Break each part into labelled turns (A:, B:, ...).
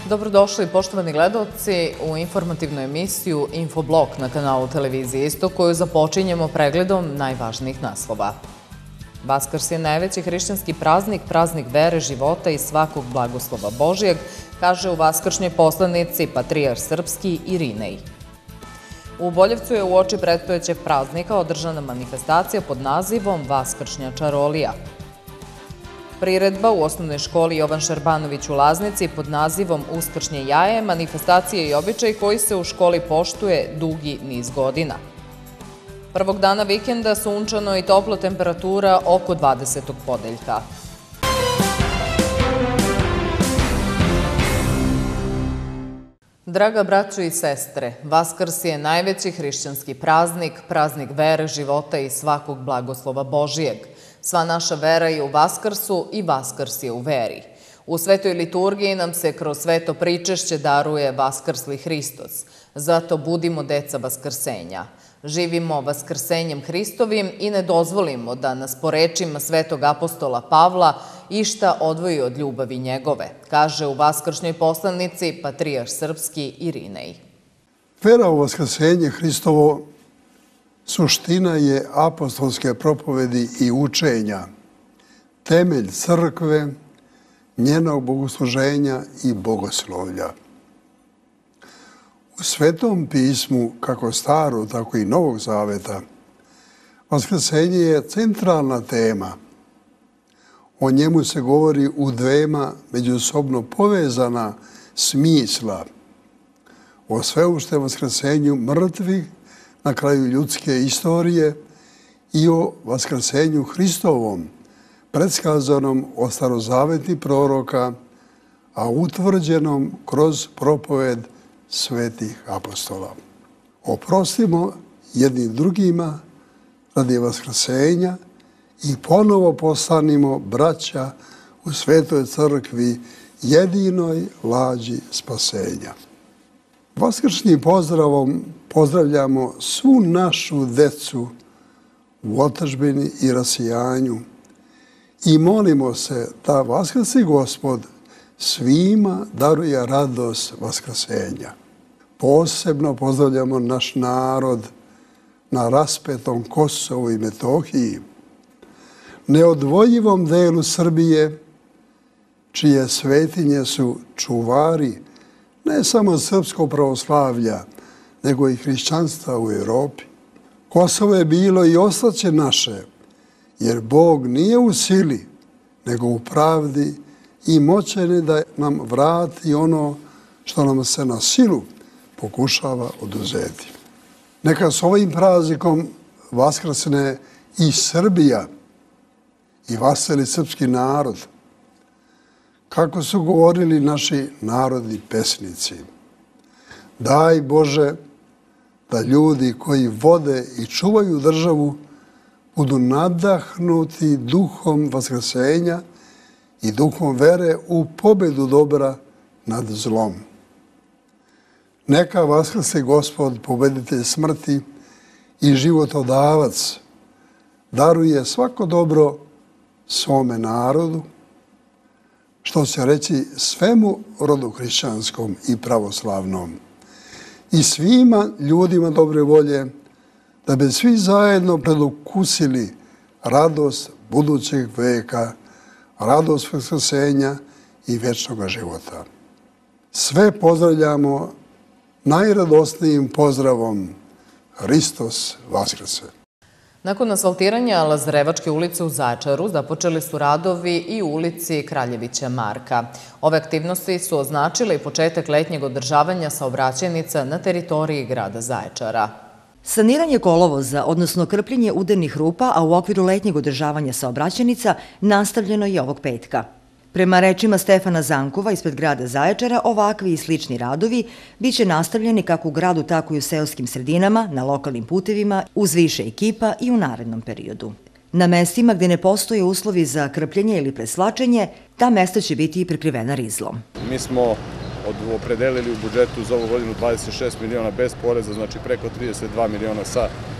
A: Dobrodošli, poštovani gledaoci, u informativnu emisiju Infoblok na kanalu Televizije Istok, koju započinjemo pregledom najvažnijih naslova. Vaskrs je najveći hrišćanski praznik, praznik vere, života i svakog blagoslova Božijeg, kaže u vaskršnjoj poslanici patrijarh srpski Irinej. U Boljevcu je uoči predstojećeg praznika održana manifestacija pod nazivom Vaskršnja čarolija. Priredba u osnovnoj školi Jovan Šerbanović u Laznici pod nazivom Uskršnje jaje, manifestacija i običaj koji se u školi poštuje dugi niz godina. Prvog dana vikenda sunčano i topla temperatura oko 20. podeljka. Draga braćo i sestre, Vaskrs je najveći hrišćanski praznik, praznik vere, života i svakog blagoslova Božijeg. Sva naša vera je u Vaskrsu i Vaskrs je u veri. U svetoj liturgiji nam se kroz sveto pričešće daruje Vaskrsli Hristos. Zato budimo deca Vaskrsenja. Živimo Vaskrsenjem Hristovim i ne dozvolimo da nas po rečima svetog apostola Pavla išta odvoji od ljubavi njegove, kaže u vaskršnjoj poslanici patrijarh srpski Irinej.
B: Vera u Vaskrsenje Hristovo suština je apostolske propovedi i učenja, temelj crkve, njenog bogosluženja i bogoslovlja. U Svetom pismu, kako Starog, tako i Novog Zaveta, Vaskrsenje je centralna tema. O njemu se govori u dvema međusobno povezana smisla. O sveopštem vaskrsenju mrtvih na kraju ljudske istorije i o vaskrsenju Hristovom, predskazanom od starozavetnih proroka, a utvrđenom kroz propoved svetih apostola. Oprostimo jednim drugima radi vaskrsenja i ponovo postanimo braća u Svetoj crkvi, jedinoj lađi spasenja. Vaskršnjim pozdravom pozdravljamo svu našu decu u otadžbini i rasijanju i molimo se da Vaskrsi Gospod svima daruje radost vaskrsenja. Posebno pozdravljamo naš narod na raspetom Kosovu i Metohiji, neodvojivom delu Srbije, čije svetinje su čuvari ne samo srpskog pravoslavlja, nego i hrišćanstva u Evropi. Kosovo je bilo i ostaće naše, jer Bog nije u sili, nego u pravdi i moćan je da nam vrati ono što nam se na silu pokušava oduzeti. Neka s ovim praznikom vaskrsne i Srbija i vaseli srpski narod, kako su govorili naši narodni pesnici. Daj Bože da ljudi koji vode i čuvaju državu budu nadahnuti duhom vaskrsenja i duhom vere u pobedu dobra nad zlom. Neka vaskrse Gospod, pobeditelj smrti i životodavac, daruje svako dobro svome narodu, što će reći svemu rodu hrišćanskom i pravoslavnom, i svima ljudima dobre volje, da bi svi zajedno predokusili radost budućeg veka, radost vaskrsenja i večnog života. Sve pozdravljamo najradosnijim pozdravom Hristos Vaskrse.
A: Nakon asfaltiranja Lazarevačke ulice u Zaječaru započeli su radovi i u ulici Kraljevića Marka. Ove aktivnosti su označile i početak letnjeg održavanja saobraćajnica na teritoriji grada Zaječara.
C: Saniranje kolovoza, odnosno krpljenje udarnih rupa, a u okviru letnjeg održavanja saobraćajnica, nastavljeno je ovog petka. Prema rečima Stefana Zankova ispred grada Zaječara, ovakvi i slični radovi biće nastavljeni kako u gradu, tako i u seoskim sredinama, na lokalnim putevima, uz više ekipa i u narednom periodu. Na mestima gde ne postoje uslovi za krpljenje ili preslačenje, ta mesta će biti prekrivena rizlom.
D: Mi smo opredelili u budžetu za ovu godinu 26 miliona bez poreza, znači preko 32 miliona sa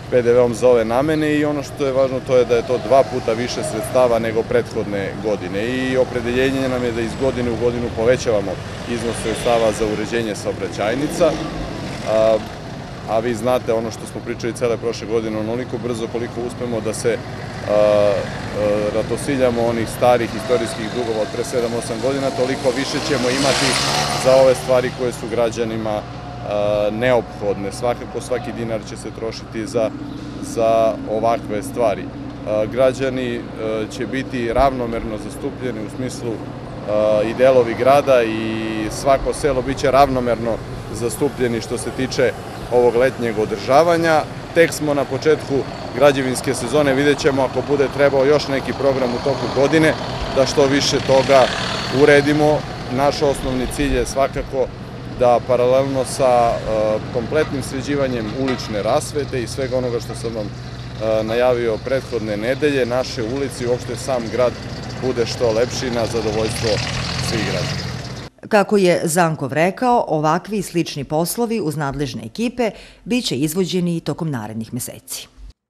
D: PDV-om za ove namene i ono što je važno to je da je to 2 puta više sredstava nego prethodne godine i opredeljenje nam je da iz godine u godinu povećavamo iznos sredstava za uređenje saobraćajnica, a vi znate ono što smo pričali cele prošle godine, onoliko brzo koliko uspemo da se ratosiljamo onih starih istorijskih dugova od pre 7-8 godina, toliko više ćemo imati za ove stvari koje su građanima neophodne. Svakako svaki dinar će se trošiti za ovakve stvari. Građani će biti ravnomerno zastupljeni u smislu i delovi grada i svako selo biće ravnomerno zastupljeni što se tiče ovog letnjeg održavanja. Tek smo na početku građevinske sezone, vidjet ćemo ako bude trebao još neki program u toku godine da što više toga uredimo. Naš osnovni cilj je svakako da paralelno sa kompletnim sređivanjem ulične rasvete i svega onoga što sam vam najavio prethodne nedelje, naše ulici i uopšte sam grad bude što lepši na zadovoljstvo svih građana.
C: Kako je Zankov rekao, ovakvi i slični poslovi uz nadležne ekipe biće izvođeni i tokom narednih meseci.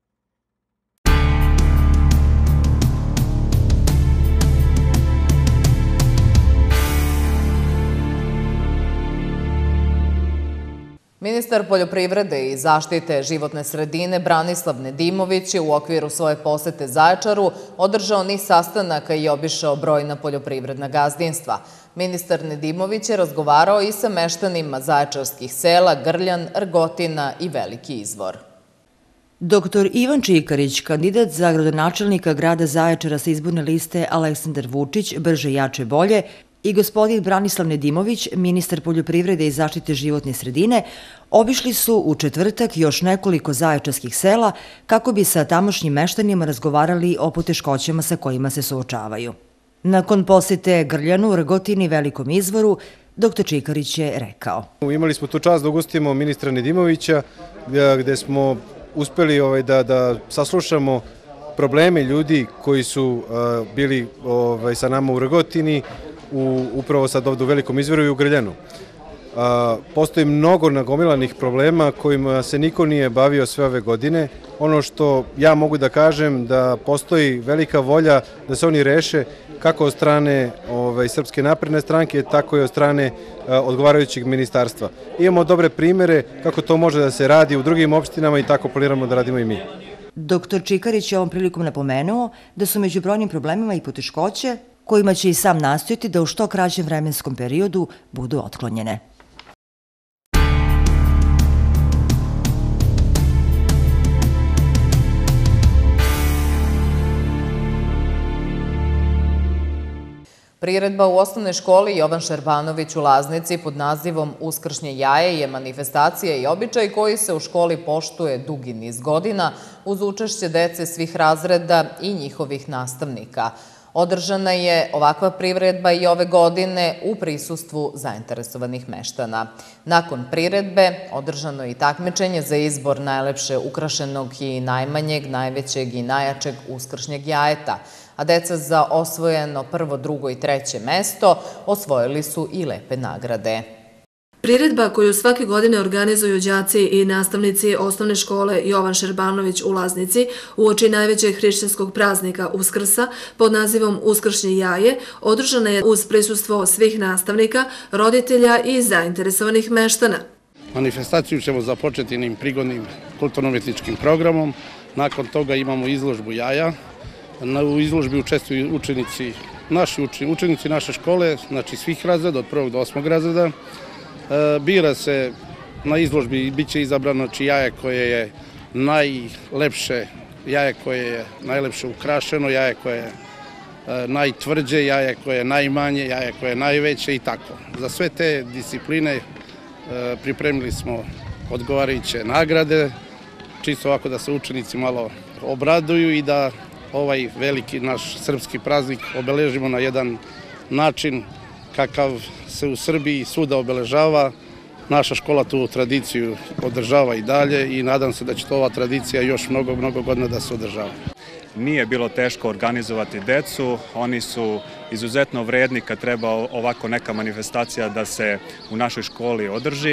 A: Ministar poljoprivrede i zaštite životne sredine Branislav Nedimović je u okviru svoje posete Zaječaru održao niz sastanaka i obišao brojna poljoprivredna gazdinstva. Ministar Nedimović je razgovarao i sa meštanima zaječarskih sela Grljan, Rgotina i Veliki Izvor.
C: Dr. Ivan Čikarić, kandidat za gradonačelnika grada Zaječara sa izborne liste Aleksandar Vučić, Brže, jače, bolje, i gospodin Branislav Nedimović, ministar poljoprivrede i zaštite životne sredine, obišli su u četvrtak još nekoliko zaječarskih sela kako bi sa tamošnjim meštanima razgovarali o poteškoćama sa kojima se suočavaju. Nakon posete Grljanu, Rgotini i Velikom Izvoru, dr. Čikarić je rekao.
E: Imali smo tu čast da ugostimo ministra Nedimovića, gde smo uspeli da saslušamo probleme ljudi koji su bili sa nama u Rgotini, upravo sad ovdje u Velikom Izvoru i u Grljanu. Postoji mnogo nagomilanih problema kojima se niko nije bavio sve ove godine. Ono što ja mogu da kažem da postoji velika volja da se oni reše kako od strane Srpske napredne stranke, tako i od strane odgovarajućeg ministarstva. Imamo dobre primere kako to može da se radi u drugim opštinama i tako planiramo da radimo i mi.
C: Dr. Čikarić je ovom prilikom napomenuo da su među brojnim problemima i poteškoće kojima će i sam nastojati da u što kraćem vremenskom periodu budu otklonjene.
A: Priredba u osnovnoj školi Jovan Šerbanović u Laznici pod nazivom Uskršnje jaje je manifestacija i običaj koji se u školi poštuje dugi niz godina uz učešće dece svih razreda i njihovih nastavnika. Održana je ovakva priredba i ove godine u prisustvu zainteresovanih meštana. Nakon priredbe održano je i takmičenje za izbor najlepše ukrašenog i najmanjeg, najvećeg i najjačeg uskršnjeg jajeta, a deca za osvojeno prvo, drugo i treće mesto osvojili su i lepe nagrade.
F: Priredba koju svake godine organizuju đaci i nastavnici osnovne škole Jovan Šerbanović u Laznici uoči najvećeg hrišćanskog praznika Uskrsa pod nazivom Uskršnje jaje održana je uz prisustvo svih nastavnika, roditelja i zainteresovanih meštana.
G: Manifestaciju ćemo započeti jednim prigodnim kulturno-umjetničkim programom. Nakon toga imamo izložbu jaja. U izložbi učestvuju učenici naše škole, znači svih razreda, od 1. do 8. razreda. Bira se na izložbi i bit će izabrano jaje koje je najlepše, jaje koje je najlepše ukrašeno, jaje koje je najtvrđe, jaje koje je najmanje, jaje koje je najveće i tako. Za sve te discipline pripremili smo odgovarajuće nagrade, čisto ovako da se učenici malo obraduju i da ovaj veliki naš srpski praznik obeležimo na jedan način kakav se u Srbiji svuda obeležava. Naša škola tu tradiciju održava i dalje i nadam se da će to ova tradicija još mnogo godina da se održava.
H: Nije bilo teško organizovati decu, oni su izuzetno vredni kad treba ovako neka manifestacija da se u našoj školi održi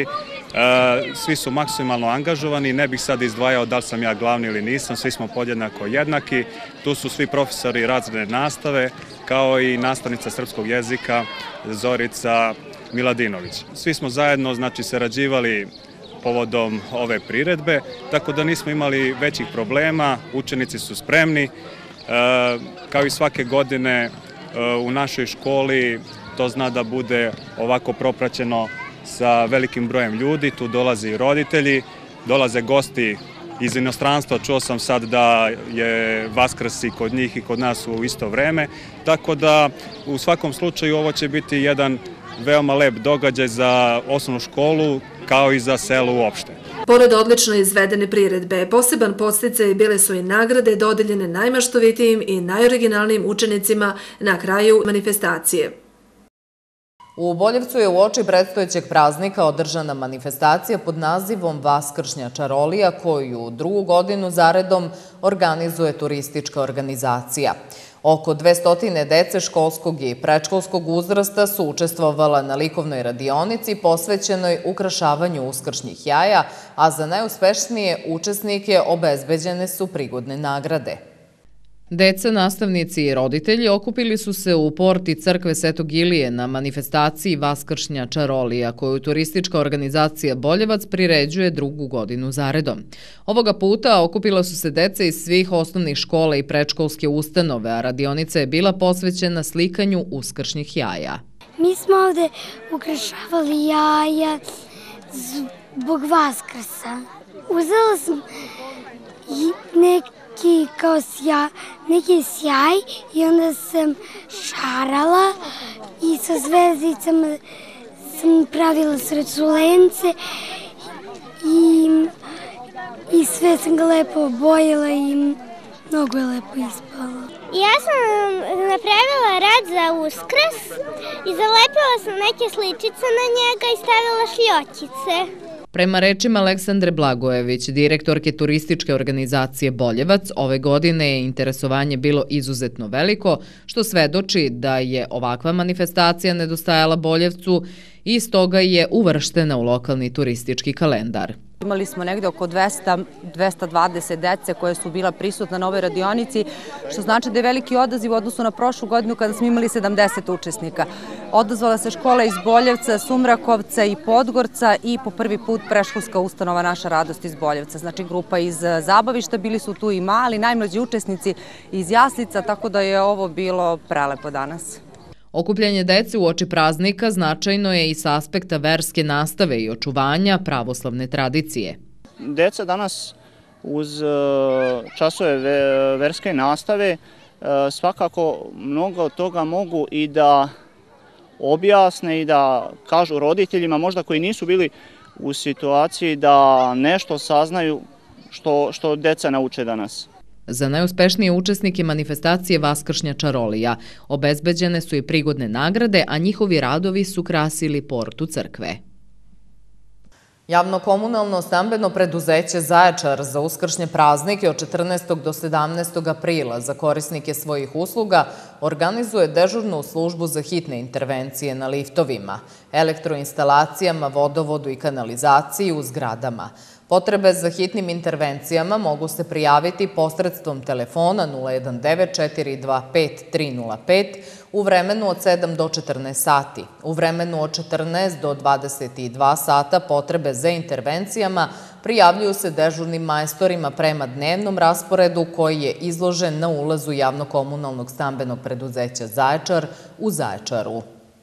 H: Svi su maksimalno angažovani, ne bih sad izdvajao da li sam ja glavni ili nisam, svi smo podjednako jednaki. Tu su svi profesori razredne nastave, kao i nastavnica srpskog jezika Zorica Miladinović. Svi smo zajedno, znači, sarađivali povodom ove priredbe, tako da nismo imali većih problema, učenici su spremni. Kao i svake godine u našoj školi to zna da bude ovako propraćeno sa velikim brojem ljudi, tu dolaze i roditelji, dolaze gosti iz inostranstva, čuo sam sad da je Vaskrs i kod njih i kod nas u isto vreme, tako da u svakom slučaju ovo će biti jedan veoma lep događaj za osnovnu školu kao i za selo uopšte.
F: Pored odlično izvedene priredbe, poseban podsticaj bile su i nagrade dodeljene najmaštovitijim i najoriginalnijim učenicima na kraju manifestacije.
A: U Boljevcu je uoči predstojećeg praznika održana manifestacija pod nazivom Vaskršnja čarolija, koju drugu godinu zaredom organizuje turistička organizacija. Oko 200 dece školskog i predškolskog uzrasta su učestvovala na likovnoj radionici posvećenoj ukrašavanju uskršnjih jaja, a za najuspešnije učesnike obezbeđene su prigodne nagrade. Deca, nastavnici i roditelji okupili su se u porti crkve Svetog Ilije na manifestaciji Vaskršnja čarolija, koju turistička organizacija Boljevac priređuje drugu godinu zaredom. Ovoga puta okupila su se deca iz svih osnovnih škola i predškolske ustanove, a radionica je bila posvećena slikanju uskršnjih jaja.
I: Mi smo ovde ukrašavali jaja zbog Vaskrsa. Uzela sam neki sjaj i onda sam šarala i sa zvezdicama sam pravila srculence i sve sam ga lepo obojila i mnogo je lepo ispalo.
J: Ja sam napravila rad za Uskrs i zalepila sam neke sličice na njega i stavila šljočice.
A: Prema rečima Aleksandre Blagojević, direktorke turističke organizacije Boljevac, ove godine je interesovanje bilo izuzetno veliko, što svedoči da je ovakva manifestacija nedostajala Boljevcu i stoga je uvrštena u lokalni turistički kalendar.
K: Imali smo negde oko 220 dece koje su bila prisutna na ovoj radionici, što znači da je veliki odaziv u odnosu na prošlu godinu kada smo imali 70 učesnika. Odazvala se škola iz Boljevca, Sumrakovca i Podgorca i po prvi put predškolska ustanova Naša radost iz Boljevca. Znači grupa iz Zabavišta, bili su tu i mali, najmlađi učesnici iz Jaslica, tako da je ovo bilo prelepo danas.
A: Okupljanje dece uoči praznika značajno je i sa aspekta verske nastave i očuvanja pravoslavne tradicije.
L: Deca danas uz časove verske nastave svakako mnogo od toga mogu i da objasne i da kažu roditeljima, možda koji nisu bili u situaciji da nešto saznaju što deca nauče danas.
A: Za najuspešnije učesnike manifestacije Vaskršnja čarolija obezbeđene su i prigodne nagrade, a njihovi radovi su krasili portu crkve. Javno-komunalno stambeno preduzeće Zaječar za uskršnje praznike od 14. do 17. aprila za korisnike svojih usluga organizuje dežurnu službu za hitne intervencije na liftovima, elektroinstalacijama, vodovodu i kanalizaciji u zgradama. Potrebe za hitnim intervencijama mogu se prijaviti posredstvom telefona 019-425-305 u vremenu od 7 do 14 sati. U vremenu od 14 do 22 sata potrebe za intervencijama prijavljuju se dežurnim majstorima prema dnevnom rasporedu koji je izložen na ulazu javno-komunalnog stambenog preduzeća Zaječar u Zaječaru.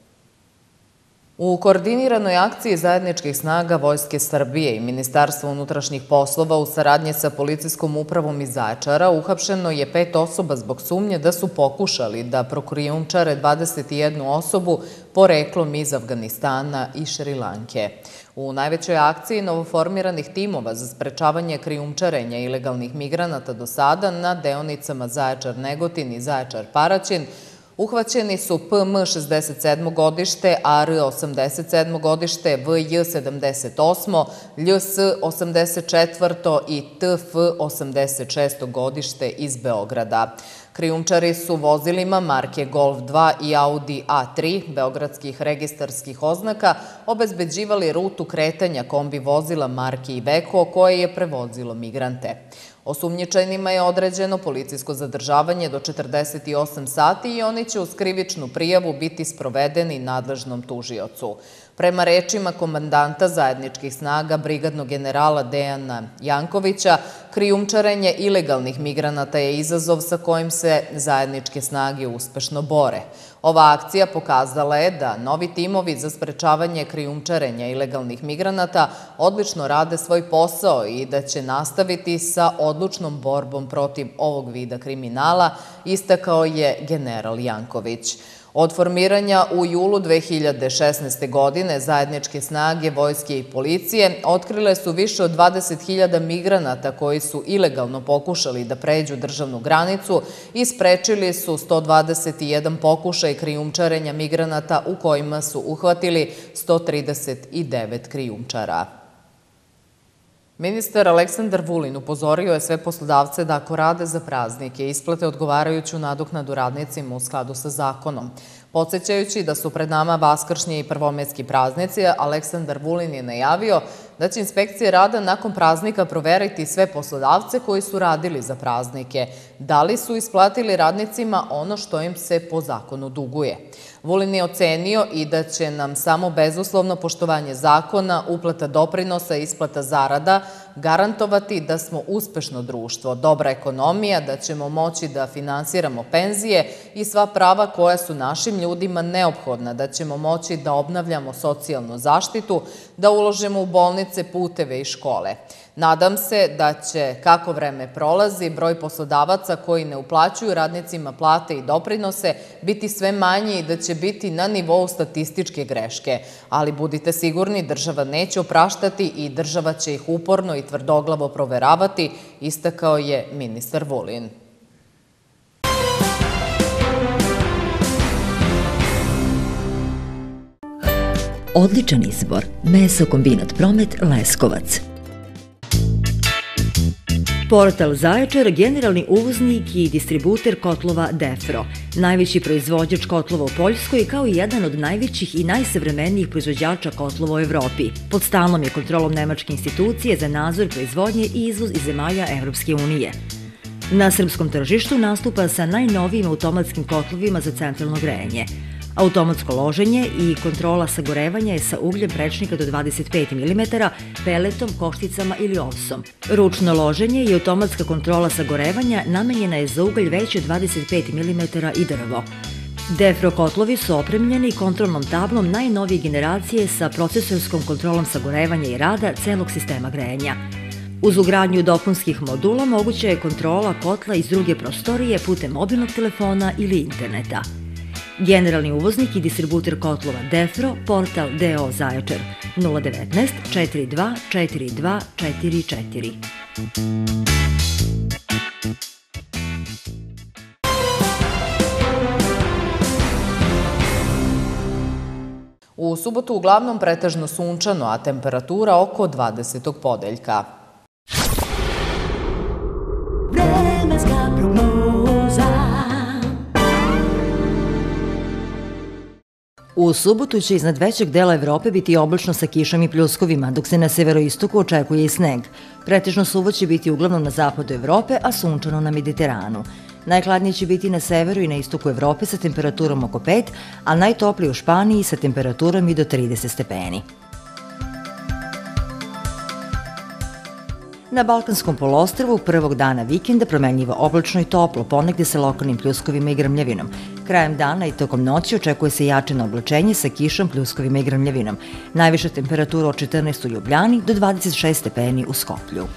A: U koordiniranoj akciji zajedničkih snaga Vojske Srbije i Ministarstva unutrašnjih poslova u saradnji sa policijskom upravom iz Zaječara uhapšeno je 5 osoba zbog sumnje da su pokušali da prokrijumčare 21 osobu poreklom iz Afganistana i Šrilanke. U najvećoj akciji novoformiranih timova za sprečavanje krijumčarenja ilegalnih migranata do sada na deonicama Zaječar-Negotin i Zaječar-Paraćin uhvaćeni su PM 67. godište, AR 87. godište, VJ 78. LJS 84. i TF 86. godište iz Beograda. Krijumčari su vozilima marke Golf 2 i Audi A3 beogradskih registarskih oznaka obezbeđivali rutu kretanja kombi vozila marke Iveco koje je prevozilo migrante. Osumnjičenima je određeno policijsko zadržavanje do 48 sati i oni će uz krivičnu prijavu biti sprovedeni nadležnom tužiocu. Prema rečima komandanta zajedničkih snaga brigadnog generala Dejana Jankovića, krijumčarenje ilegalnih migranata je izazov sa kojim se zajedničke snage uspešno bore. Ova akcija pokazala je da novi timovi za sprečavanje krijumčarenja ilegalnih migranata odlično rade svoj posao i da će nastaviti sa odlučnom borbom protiv ovog vida kriminala, istakao je general Janković. Od formiranja u julu 2016. godine zajedničke snage, vojske i policije otkrile su više od 20.000 migranata koji su ilegalno pokušali da pređu državnu granicu i sprečili su 121 pokušaj krijumčarenja migranata u kojima su uhvatili 139 krijumčara. Ministar Aleksandar Vulin upozorio je sve poslodavce da ako rade za praznike isplate odgovarajuću nadoknadu radnicima u skladu sa zakonom. Podsećajući da su pred nama vaskršnji i prvomajski praznici, Aleksandar Vulin je najavio da će inspekcije rada nakon praznika proveriti sve poslodavce koji su radili za praznike, da li su isplatili radnicima ono što im se po zakonu duguje. Vulin je ocenio i da će nam samo bezuslovno poštovanje zakona, uplata doprinosa i isplata zarada garantovati da smo uspešno društvo, dobra ekonomija, da ćemo moći da finansiramo penzije i sva prava koja su našim ljudima neophodna, da ćemo moći da obnavljamo socijalnu zaštitu, da uložimo u bolnice, puteve i škole. Nadam se da će, kako vreme prolazi, broj poslodavaca koji ne uplaćuju radnicima plate i doprinose biti sve manji i da će biti na nivou statističke greške. Ali budite sigurni, država neće opraštati i država će ih uporno i tvrdoglavo proveravati, istakao je ministar Vulin.
M: Odličan izbor. Meso kombinat Promet Leskovac. Portal Zaječar, generalni uvoznik i distributer kotlova Defro, najveći proizvođač kotlova u Poljskoj kao i jedan od najvećih i najsavremenijih proizvođača kotlova u Evropi. Pod stalnom je kontrolom Nemačke institucije za nadzor proizvodnje i izvoz iz zemalja Evropske unije. Na srpskom tržištu nastupa sa najnovijim automatskim kotlovima za centralno grejanje. Automatsko loženje i kontrola sagorevanja je sa ugljem prečnika do 25 mm, peletom, košticama ili ovsom. Ručno loženje i automatska kontrola sagorevanja namenjena je za ugalj veći od 25 mm i drvo. Defro kotlovi su opremljeni kontrolnom tablom najnovije generacije sa procesorskom kontrolom sagorevanja i rada celog sistema grejanja. Uz ugradnju dopunskih modula moguća je kontrola kotla iz druge prostorije putem mobilnog telefona ili interneta. Generalni uvoznik i distributer kotlova Defro, portal DO Zaječar, 019 42 42 44.
A: U subotu uglavnom pretežno sunčano, a temperatura oko 20. podeljka.
M: Vremenska prognoza.
C: U subotu će iznad većeg dela Evrope biti oblačno sa kišom i pljuskovima, dok se na severoistoku očekuje i sneg. Pretežno suvo će biti uglavnom na zapadu Evrope, a sunčano na Mediteranu. Najhladnije će biti na severu i na istoku Evrope sa temperaturom oko 5, a najtoplije u Španiji sa temperaturom i do 30 stepeni. Na Balkanskom poluostrvu prvog dana vikenda promenljivo oblačno i toplo, ponegde sa lokalnim pljuskovima i grmljavinom. Krajem dana i tokom noći očekuje se jačeno oblačenje sa kišom, pljuskovima i grmljavinom. Najviša temperatura od 14 u Ljubljani do 26 stepeni u Skoplju.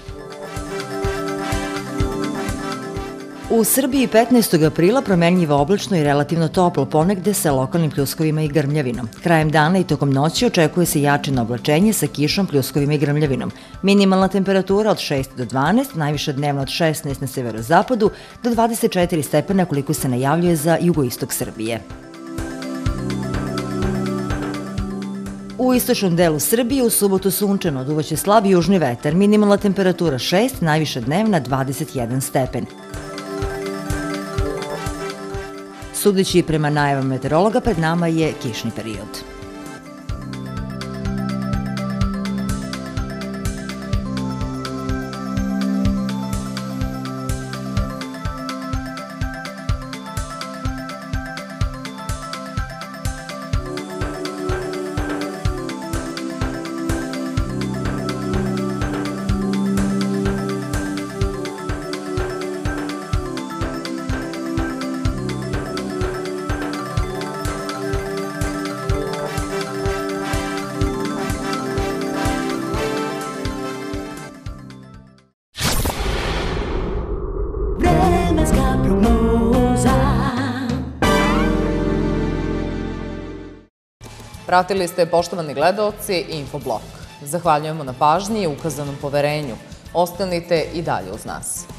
C: U Srbiji 15. aprila promenljivo oblačno i relativno toplo, ponegde sa lokalnim pljuskovima i grmljavinom. Krajem dana i tokom noći očekuje se jačeno oblačenje sa kišom, pljuskovima i grmljavinom. Minimalna temperatura od 6 do 12, najviša dnevno od 16 na severozapadu do 24 stepena koliko se najavljuje za jugoistok Srbije. U istočnom delu Srbije u subotu sunčano, duvaće slab južni vetar, minimalna temperatura 6, najviša dnevna 21 stepen. Sudeći prema najavama meteorologa, pred nama je kišni period.
A: Pratili ste, poštovani gledaoci, Infoblok. Zahvaljujemo na pažnji i ukazanom poverenju. Ostanite i dalje uz nas.